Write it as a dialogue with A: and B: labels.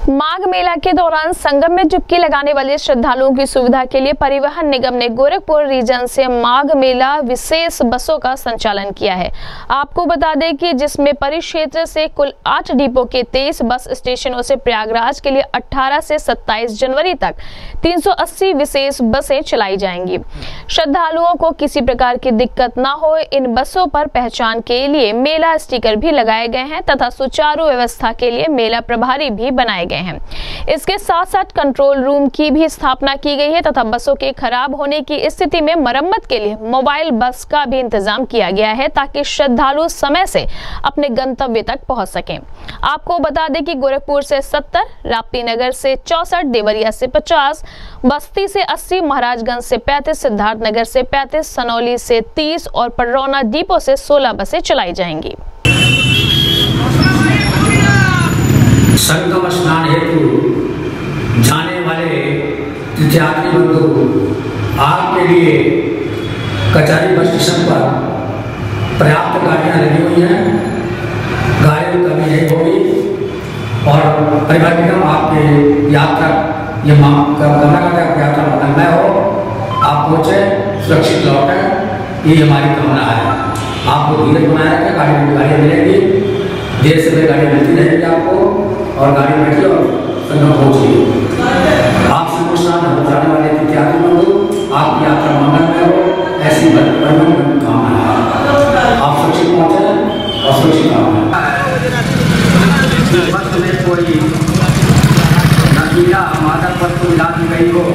A: माघ मेला के दौरान संगम में डुबकी लगाने वाले श्रद्धालुओं की सुविधा के लिए परिवहन निगम ने गोरखपुर रीजन से माघ मेला विशेष बसों का संचालन किया है। आपको बता दें कि जिसमें परिक्षेत्र से कुल 8 डिपो के 23 बस स्टेशनों से प्रयागराज के लिए 18 से 27 जनवरी तक 380 विशेष बसें चलाई जाएंगी। श्रद्धालुओं को किसी प्रकार की दिक्कत न हो, इन बसों पर पहचान के लिए मेला स्टिकर भी लगाए गए हैं तथा सुचारू व्यवस्था के लिए मेला प्रभारी भी बनाए गए हैं। इसके साथ साथ कंट्रोल रूम की भी स्थापना की गई है तथा बसों के खराब होने की स्थिति में मरम्मत के लिए मोबाइल बस का भी इंतजाम किया गया है ताकि श्रद्धालु समय से अपने गंतव्य तक पहुंच सकें। आपको बता दें कि गोरखपुर से 70, राप्ती नगर से 64, देवरिया से 50, बस्ती से 80, महाराजगंज से 35, सिद्धार्थनगर से 35, सनौली से 30 और पडरौना डिपो से 16 बसें चलाई जाएंगी।
B: संगम स्नान हेतु जाने वाले तीर्थयात्री बंधु आपके लिए कचहरी बस स्टेशन पर पर्याप्त गाड़ियाँ लगी हुई हैं, गाड़ियों की कमी नहीं होगी और परिवहन निगम आपके यात्रा ये करना करता है यात्रा मंगलमय हो, आप पहुँचे सुरक्षित लौटें, ये हमारी कामना है। आपको धीरज बनाए रखें, गाड़ियाँ मिलेंगी, देर से गाड़ी मिलती रहेगी आपको और गाड़ी बैठिए और संगम पहुँचिए। आपसे मुस्कान जाने वाले तीर्थयात्री बंधु आपकी यात्रा मंगलमय हो, ऐसी कामना है। आप सुरक्षित पहुँचे और सुरक्षित बस में कोई नशीला मादक वस्तु मिला दी गई हो,